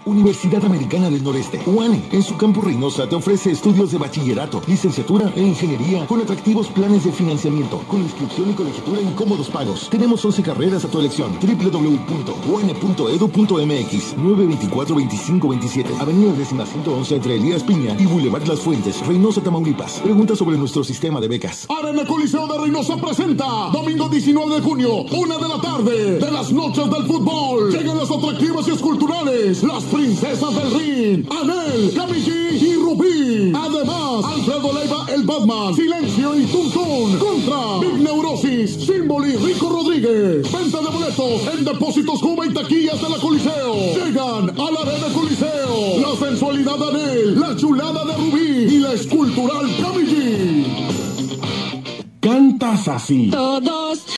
Universidad Americana del Noreste, UANE, en su campus Reynosa te ofrece estudios de bachillerato, licenciatura e ingeniería con atractivos planes de financiamiento, con inscripción y colegiatura en cómodos pagos. Tenemos 11 carreras a tu elección. www.uane.edu.mx 924-2527, Avenida 111 entre Elías Piña y Boulevard Las Fuentes, Reynosa, Tamaulipas. Pregunta sobre nuestro sistema de becas. Arena Coliseo de Reynosa presenta domingo 19 de junio, 1 de la tarde, de las noches del fútbol. Llegan las atractivas y esculturales, las princesas del ring, Anel, Camille y Rubí. Además, Alfredo Leiva, el Batman, Silencio y Tuntún contra Big Neurosis, Símbolo y Rico Rodríguez. Venta de boletos en Depósitos Cuba y taquillas de la Coliseo. Llegan a la Arena Coliseo la sensualidad de Anel, la chulada de Rubí y la escultural Camille. Cantas así. Todos